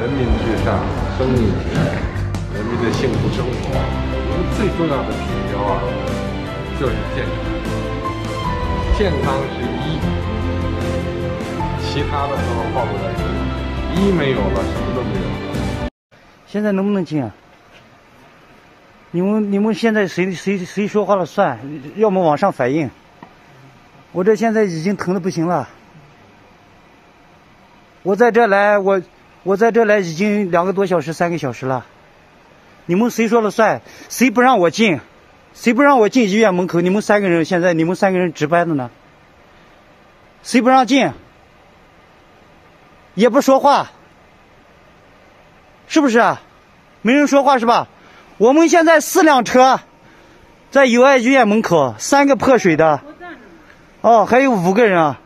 人民至上，生命至上，人民的幸福生活，我们最重要的指标啊，就是健康。健康是一，其他的都报不了一，一没有了，什么都没有了。 现在能不能进啊？你们现在谁说话了算？要么往上反映。我这现在已经疼得不行了。我在这来，我在这来已经2个多小时、3个小时了。你们谁说了算？谁不让我进？谁不让我进医院门口？你们3个人现在你们3个人值班的呢？谁不让进？也不说话，是不是啊？没人说话是吧？我们现在4辆车在友爱医院门口，3个破水的，哦，还有5个人啊，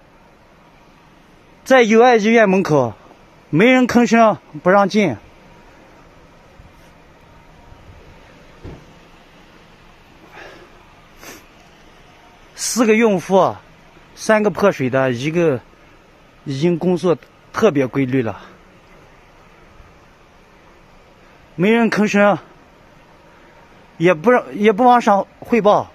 在友爱医院门口，没人吭声，不让进。4个孕妇，3个破水的，1个已经工作特别规律了，没人吭声。也不往上汇报，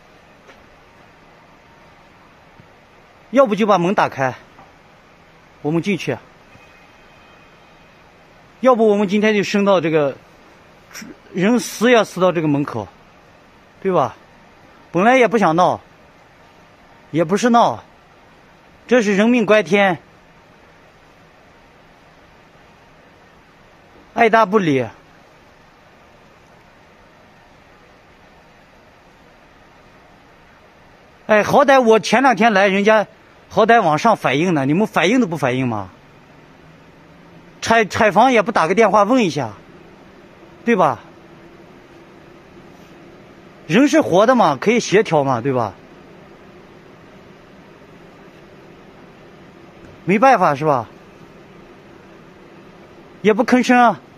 要不就把门打开，我们进去；要不我们今天就升到这个人死也死到这个门口，对吧？本来也不想闹，也不是闹，这是人命关天，爱答不理。哎，好歹我前2天来，人家好歹往上反映呢，你们反映都不反映吗？拆房也不打个电话问一下，对吧？人是活的嘛，可以协调嘛，对吧？没办法是吧？也不吭声啊。